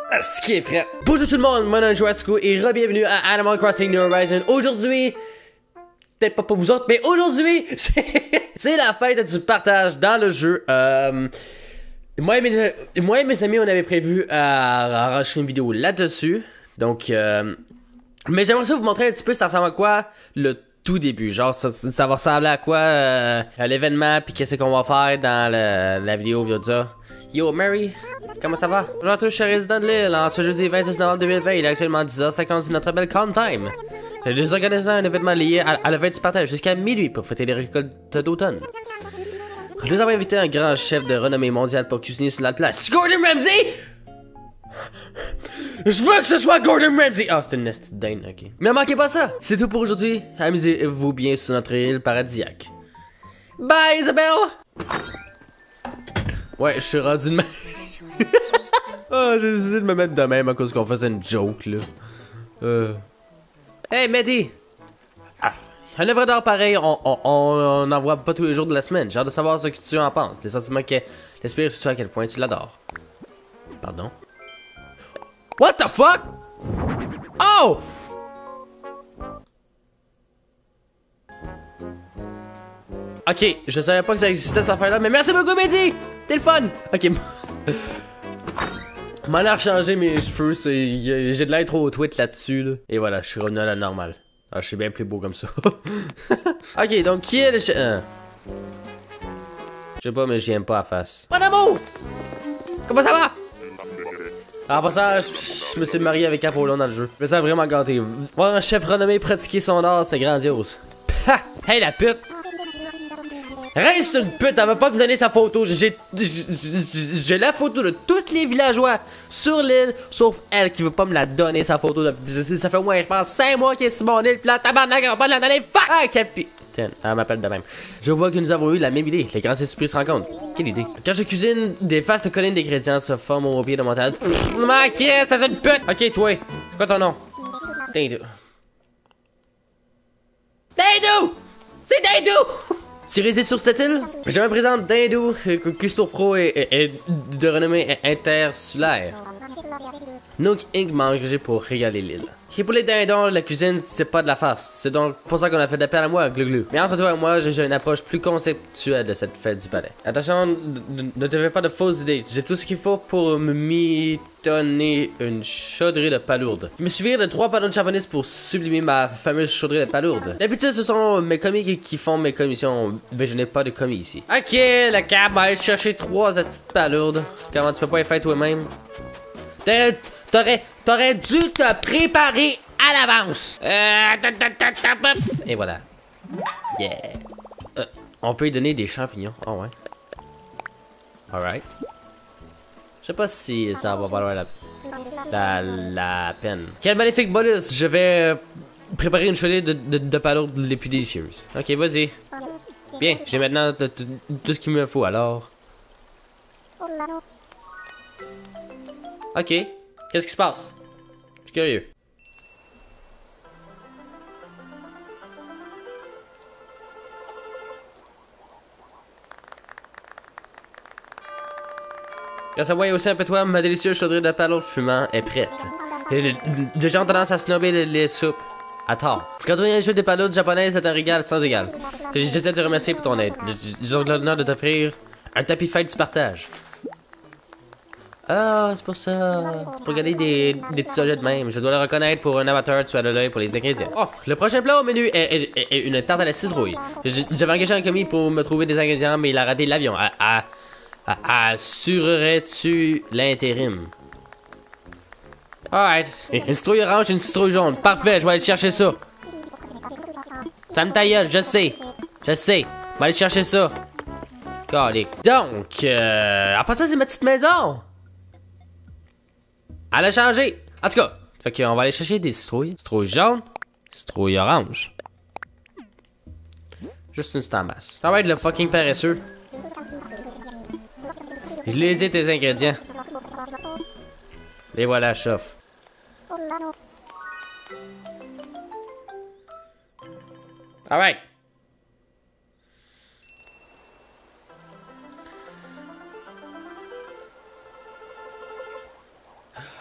Ce qui est frais. Bonjour tout le monde, mon nom est Joasco et re-bienvenue à Animal Crossing New Horizons. Aujourd'hui, peut-être pas pour vous autres, mais aujourd'hui, c'est la fête du partage dans le jeu. Moi et mes amis, on avait prévu à enregistrer une vidéo là-dessus. Donc, mais j'aimerais ça vous montrer un petit peu ça ressemble à quoi le tout début. Genre, ça va ressembler à quoi à l'événement, puis qu'est-ce qu'on va faire dans la vidéo ça. Yo, Mary, comment ça va? Bonjour à tous, je suis résident de l'île. En ce jeudi 26 novembre 2020, il est actuellement 10h50 sur notre belle calm time. Nous organisons un événement lié à la fête du partage jusqu'à minuit pour fêter les récoltes d'automne. Nous avons invité un grand chef de renommée mondiale pour cuisiner sur la place. C'est Gordon Ramsay? Je veux que ce soit Gordon Ramsay! Ah, c'est une nestie de dinde, ok. Mais manquez pas ça! C'est tout pour aujourd'hui. Amusez-vous bien sur notre île paradisiaque. Bye, Isabelle! Ouais, je suis rendu de même. Oh, j'ai décidé de me mettre de même à cause qu'on faisait une joke, là. Hey, Mehdi! Un œuvre d'art pareil, on n'en voit pas tous les jours de la semaine. J'ai hâte de savoir ce que tu en penses. Les sentiments que l'esprit sur toi à quel point tu l'adores. Pardon? What the fuck? Oh! Ok, je savais pas que ça existait cette affaire-là, mais merci beaucoup, Mehdi! T'es le fun! Ok. M'en a changé mes cheveux, j'ai de l'air trop tweet là-dessus, là. Et voilà, je suis revenu à la normale. Ah, je suis bien plus beau comme ça. Ok, donc qui est le Je sais pas, mais j'aime pas la face. Mon amour! Comment ça va? En passant, je me suis marié avec Apollon dans le jeu. Mais ça a vraiment gâté. Voir un chef renommé pratiquer son art, c'est grandiose. Ha! Hey la pute! Reste une pute, elle va pas me donner sa photo. J'ai la photo de tous les villageois sur l'île, sauf elle qui veut pas me la donner sa photo. Ça fait au moins, je pense, 5 mois qu'elle est sur mon île, pis là, tabarnak, elle va pas me la donner. Fuck! Ah, capitaine, elle m'appelle de même. Je vois que nous avons eu la même idée. Les grands esprits se rencontrent. Quelle idée? Quand je cuisine, des vastes collines d'ingrédients se forment au pied de mon montagne. Manqué, c'est une pute! Ok, toi, c'est quoi ton nom? Dindou. Dindou! C'est Dindou! Tirez sur cette île, je me présente Dindou, Custo Pro et de renommée intersulaire. Nook Inc. m'a engagé pour régaler l'île. Et pour les dindons, la cuisine, c'est pas de la farce. C'est donc pour ça qu'on a fait appel à moi, Gluglu. Mais entre toi et moi, j'ai une approche plus conceptuelle de cette fête du palais. Attention, ne te fais pas de fausses idées. J'ai tout ce qu'il faut pour me mitonner une chaudrée de palourde. Il me suffirait de 3 panneaux de japonais pour sublimer ma fameuse chaudrée de palourde. D'habitude, ce sont mes commis qui font mes commissions, mais je n'ai pas de commis ici. Ok, le cab va aller chercher 3 petites palourdes. Comment tu peux pas les faire toi-même? T'aurais dû te préparer à l'avance. Et voilà. Yeah. On peut y donner des champignons. Oh ouais. Alright. Je sais pas si ça va valoir la peine. Quel magnifique bonus. Je vais préparer une chaudée de palourdes les plus délicieuses. Ok, vas-y. Bien, j'ai maintenant tout ce qu'il me faut alors. Ok. Qu'est-ce qui se passe? Je suis curieux. Grâce à moi et aussi un peu toi, ma délicieuse chaudrée de palourde fumant est prête. Les gens ont tendance à snobber les soupes. À tort. Quand on a un jeu de palourdes japonaises, c'est un régal sans égal. J'essaie de te remercier pour ton aide. J'ai l'honneur de t'offrir un tapis fête du partage. Ah, c'est pour ça. Pour regarder des petits objets de même. Je dois le reconnaître pour un amateur de soie de l'œil pour les ingrédients. Oh, le prochain plat au menu est une tarte à la citrouille. J'avais engagé un commis pour me trouver des ingrédients, mais il a raté l'avion. Assurerais-tu l'intérim? Alright. Une citrouille orange et une citrouille jaune. Parfait, je vais aller chercher ça. Ferme ta gueule, je sais. Je sais. Je vais aller chercher ça. Calique. Donc, en passant, c'est ma petite maison. Elle a changé. En tout cas, fait qu'on va aller chercher des citrouilles. Citrouille jaune, citrouille orange. Juste une stambasse. Ça va être le fucking paresseux. Je les ai tes ingrédients. Les voilà, chauffe. Alright.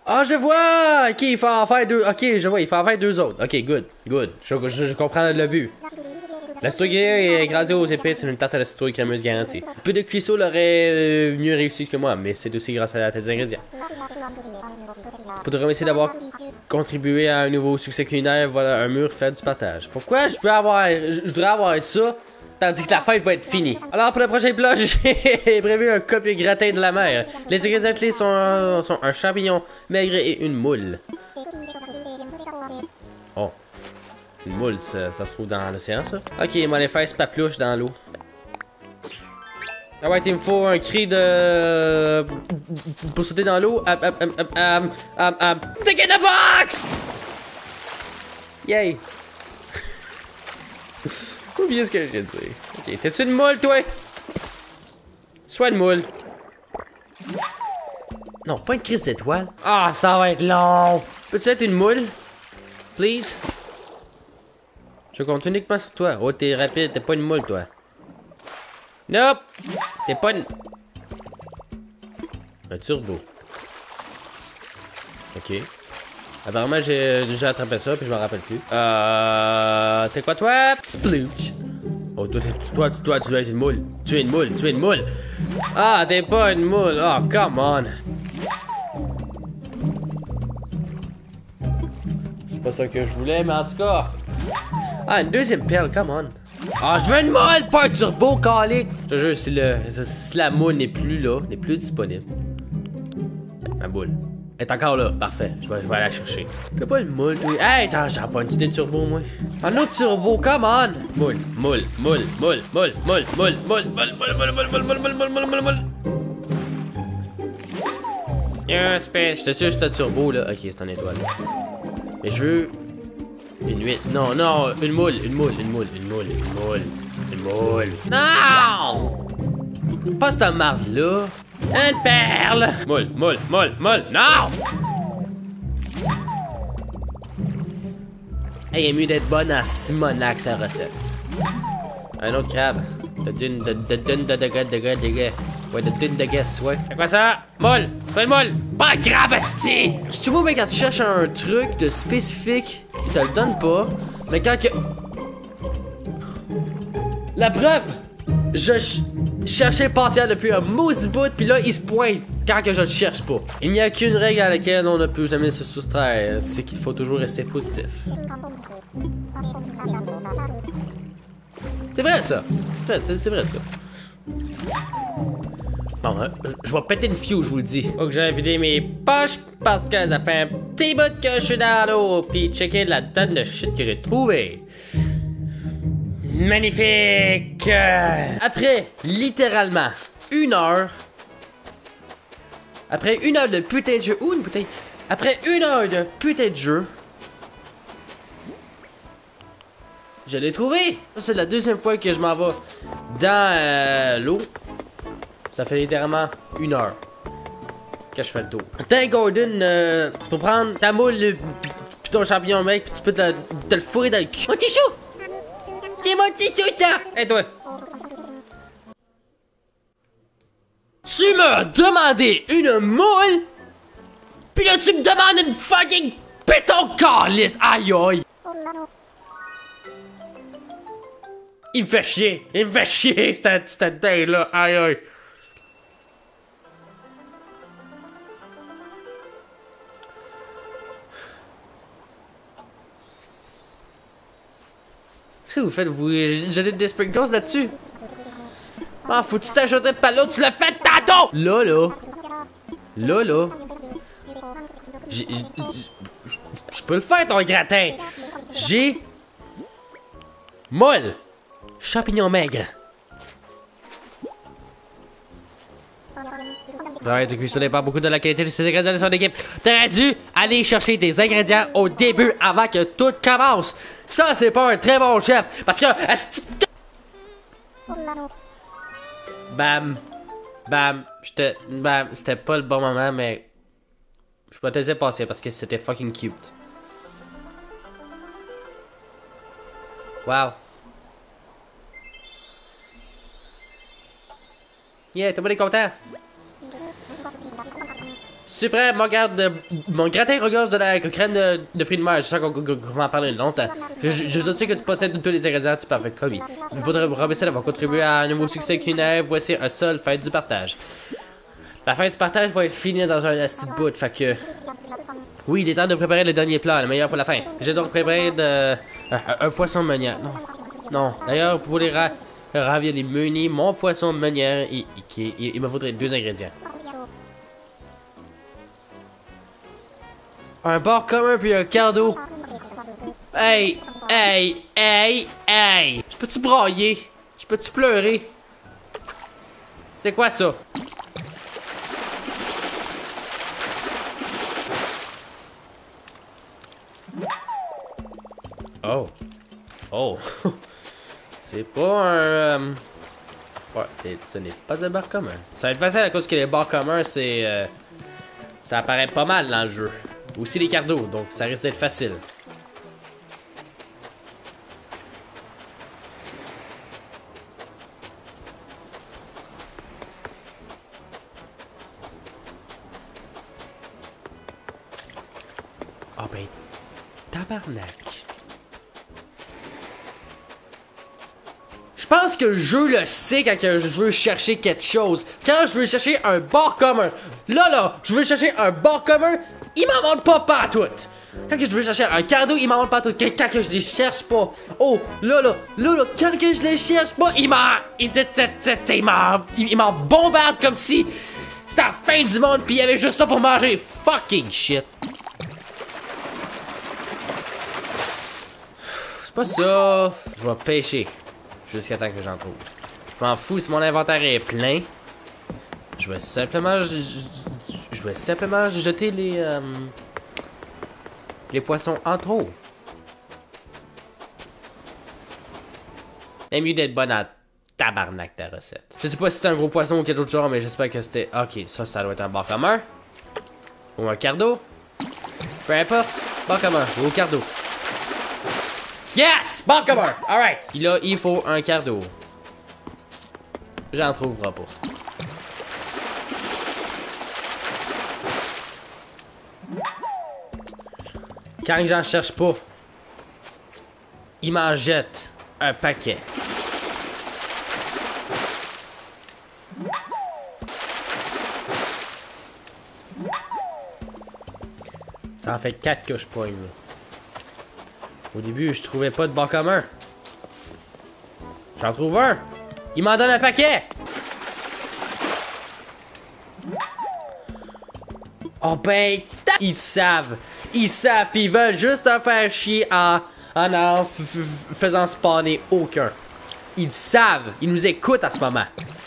Ah, je vois! Ok, il faut en faire deux. Ok, je vois, il faut en faire deux autres. Ok, good, good. Je comprends le but. La citrouille grillée et écrasée aux épices, c'est une tarte à la citrouille crémeuse garantie. Un peu de cuisseau l'aurait mieux réussi que moi, mais c'est aussi grâce à la tête des ingrédients. Pour te remercier d'avoir contribué à un nouveau succès culinaire, voilà un mur fait du partage. Pourquoi je voudrais avoir ça, tandis que la fête va être finie? Alors pour le prochain plat, j'ai prévu un copieux gratin de la mer. Les ingrédients clés sont un champignon maigre et une moule. Oh. Une moule, ça se trouve dans l'océan, ça? Ok, moi les faire paplouche dans l'eau. Ah ouais, il me faut un cri de... pour sauter dans l'eau. Stick in the box! Yay! J'ai oublié ce que je viens de dire. Ok, t'es-tu une moule, toi? Sois une moule. Non, pas une crise d'étoile. Ah, ça va être long! Peux-tu être une moule? Please? Je compte uniquement sur toi. Oh, t'es rapide, t'es pas une moule, toi. Nope! T'es pas une... Un turbo. Ok. Apparemment, j'ai déjà attrapé ça, puis je m'en rappelle plus. T'es quoi, toi? Splooch. Oh, toi, tu dois être une moule. Tu es une moule, tu es une moule. Ah, t'es pas une moule. Oh, come on. C'est pas ça que je voulais, mais en tout cas... Ah, une deuxième perle, come on. Ah, je veux une moule, pas un turbo, calé. Je te jure, si la moule n'est plus là, n'est plus disponible. Ma boule. Elle est encore là, parfait. Je vais aller la chercher. T'as pas une moule, toi? Hey, j'en pas une idée de turbo, moi. Un autre turbo, come on. Moule, moule, moule, moule, moule, moule, moule, moule, moule, moule, moule, moule, moule, moule, moule, moule, moule, moule, moule. Yes, bitch. J'étais sûr que c'était turbo, là. Ok, c'est une étoile. Mais je veux... Une huit. Non, non, une moule, une moule, une moule, une moule, une moule, une moule. Non! Pas cette marde-là. Une perle! Moule, moule, moule, moule. Non! Hey, il est mieux d'être bonne à Simonac, sa recette. Un autre crabe. De dune de ouais, de dune de guess, ouais. C'est quoi ça? Moule! C'est une moule! Pas grave, asti! Tu vois, ben, quand tu cherches un truc de spécifique, il te le donne pas. Mais quand que... La preuve! Je cherchais patience depuis un maudit bout, puis là, il se pointe quand que je le cherche pas. Il n'y a qu'une règle à laquelle on ne peut jamais se soustraire, c'est qu'il faut toujours rester positif. C'est vrai, ça. C'est vrai, ça. Bon, je vais péter une fuse, je vous le dis. Faut que j'aille vider mes poches parce que ça fait un petit bout que je suis dans l'eau. Puis checker la tonne de shit que j'ai trouvé. Magnifique! Après, littéralement, 1 heure. Après 1 heure de putain de jeu. Ouh, une putain. Après 1 heure de putain de jeu. Je l'ai trouvé! C'est la deuxième fois que je m'en vais dans l'eau. Ça fait littéralement 1 heure que je fais le tour. Tiens, Gordon, tu peux prendre ta moule puis ton champignon, mec, puis tu peux te le fourrer dans le cul. Mon petit chou! C'est mon petit chou, ça! Hey, toi! Tu m'as demandé une moule, puis là, tu me demandes une fucking péton calice! Aïe, aïe! Il me fait chier, cette dingue-là, aïe, aïe! Qu'est-ce que vous faites? Vous jetez des sprinkles là-dessus? Ah, faut-tu t'ajouter de l'eau? Tu l'as fait tantôt! Là. Je peux le faire, ton gratin! J'ai... molle! Champignon maigre. Ouais, tu cuisines pas beaucoup de la qualité de ces ingrédients de son équipe. T'aurais dû aller chercher tes ingrédients au début avant que tout commence. Ça, c'est pas un très bon chef. Parce que... Bam. Bam. Bam. C'était pas le bon moment, mais... Je peux te laisser passer parce que c'était fucking cute. Wow. Yeah, tout le monde est content. C'est prêt, mon gratin regorge de la crème de fruits de mer. Je sais qu'on va en parler longtemps. Je sais que tu possèdes tous les ingrédients du parfait commis. Mais pour te remercier d'avoir contribué à un nouveau succès culinaire, voici un seul fête du partage. La fête du partage va être finie dans un asti de bout, fait que... Oui, il est temps de préparer le dernier plat, le meilleur pour la fin. J'ai donc préparé un poisson meunier. Non. D'ailleurs, pour les raviolis meuniers, mon poisson meunier, il me faudrait 2 ingrédients. Un bord commun puis un quart d'eau. Hey! Je peux-tu brailler? Je peux-tu pleurer? C'est quoi ça? Oh! C'est pas un... Ouais, ce n'est pas un bar commun. Ça va être facile à cause que les bars communs, c'est... ça apparaît pas mal dans le jeu. Aussi les quarts d'eau, donc ça risque d'être facile. Ah ben, tabarnak. Je pense que le jeu le sait quand je veux chercher quelque chose. Quand je veux chercher un bar commun. Là, je veux chercher un bar commun, il m'en montre pas partout. Quand je veux chercher un cadeau, il m'en montre partout. Quand que je les cherche pas. Oh, là, quand que je les cherche pas, il m'en bombarde comme si c'était la fin du monde pis il y avait juste ça pour manger. Fucking shit. C'est pas ça. Je vais pêcher. Jusqu'à temps que j'en trouve. Je m'en fous si mon inventaire est plein. Je vais simplement jeter les poissons en trop. C'est mieux d'être bonne à tabarnak ta recette. Je sais pas si c'est un gros poisson ou quelque autre genre, mais j'espère que c'était... Ok, ça doit être un bar commun. Ou un quart d'eau. Peu importe. Bar commun ou quart d'eau. Yes! Bar commun! Alright. Là, il faut un quart d'eau. J'en trouverai pas. Quand j'en cherche pas, il m'en jette un paquet. Ça en fait 4 que je poigne, là. Au début, je trouvais pas de bar commun. J'en trouve un. Il m'en donne un paquet. Oh ben, ils savent. Ils savent, ils veulent juste en faire chier en faisant spawner aucun. Ils savent. Ils nous écoutent à ce moment.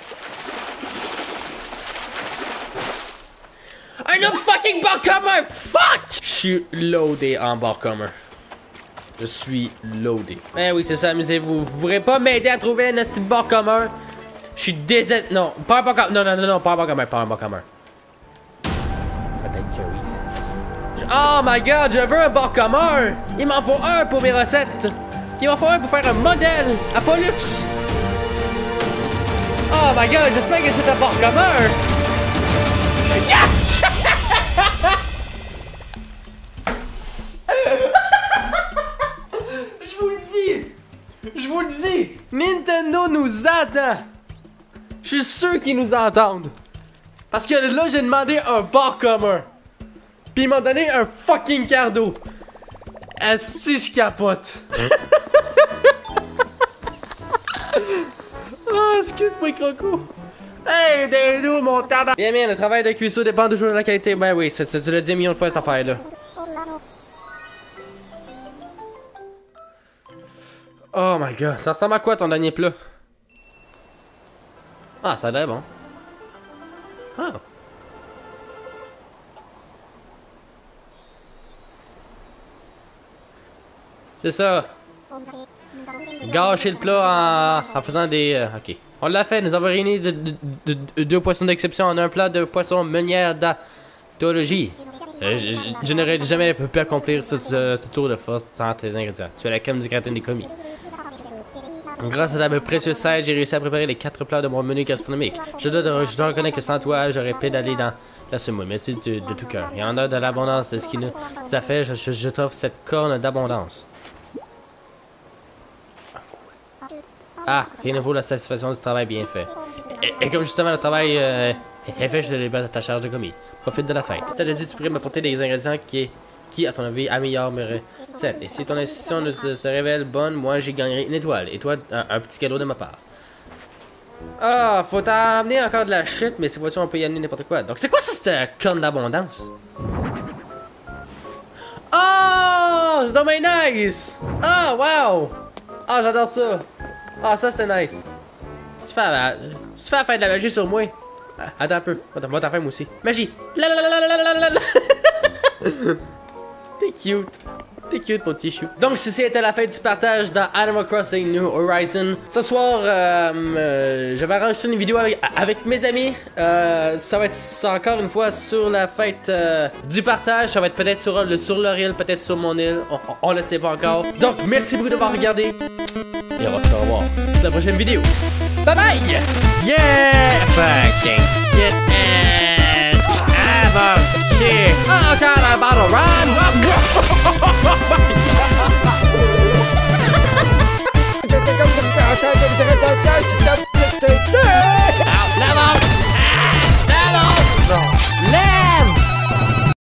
Un autre fucking bar commun. Fuck! Je suis loadé en bar commun. Je suis loadé. Eh oui, c'est ça, amusez-vous. Vous pourrez pas m'aider à trouver un petit bar commun. Je suis désert. Non, pas un bar commun. Non, pas un bar commun, pas un bar commun. Peut-être que oui. Oh my god, je veux un bar commun. Il m'en faut un pour mes recettes. Il m'en faut un pour faire un modèle à Pollux. Oh my god, j'espère que c'est un bar commun. Yeah! Je vous le dis, Nintendo nous attend. Je suis sûr qu'ils nous entendent. Parce que là, j'ai demandé un bar commun. Puis ils m'ont donné un fucking quart d'eau. Asti, je capote. Oh, excuse-moi, Croco. Hey, Dindo, mon tabac. Bien, le travail de cuisseau dépend toujours de la qualité. Ben oui, tu l'as dit un million de fois, cette affaire-là. Oh my god, ça ressemble à quoi ton dernier plat? Ah, ça a l'air bon. Ah. C'est ça. Gâcher le plat en faisant des... ok. On l'a fait, nous avons réuni deux poissons d'exception en un plat de poisson meunière d'anthologie. Je n'aurais jamais pu accomplir ce tour de force sans tes ingrédients. Tu as la crème du gratin des commis. Grâce à ta précieuse aide, j'ai réussi à préparer les 4 plats de mon menu gastronomique. Je dois reconnaître que sans toi, j'aurais pédalé dans Laisse-moi, merci de tout cœur. Et en heure de l'abondance de ce qui nous a fait, je t'offre cette corne d'abondance. Ah, rien ne vaut la satisfaction du travail bien fait. Et comme justement le travail est fait, je te libère de ta charge de commis. Profite de la fête. Ça te dit, tu pourrais m'apporter des ingrédients qui, à ton avis, améliorent mes recettes. Et si ton institution se révèle bonne, moi, j'y gagnerai une étoile. Et toi, un petit cadeau de ma part. Ah, faut t'amener encore de la shit, mais cette fois-ci, on peut y amener n'importe quoi. Donc, c'est quoi ça, cette corne d'abondance? Oh, c'est dommage nice! Ah, oh, wow! Ah, j'adore ça! Ah, ça, c'était nice. Tu fais la fin de la magie sur moi. Ah, attends un peu. Va t'en faire moi aussi. Magie! La la la la la la la la. T'es cute. T'es cute, mon petit chou. Donc, ceci était la fin du partage dans Animal Crossing New Horizons. Ce soir, je vais enregistrer une vidéo avec mes amis. Ça va être encore une fois sur la fête du partage. Ça va être peut-être sur leur île, peut-être sur mon île. On le sait pas encore. Donc, merci beaucoup d'avoir regardé. Et on va se revoir dans la prochaine vidéo. Bye bye! Yeah! Fucking get it! Oh, God, I'm about to run!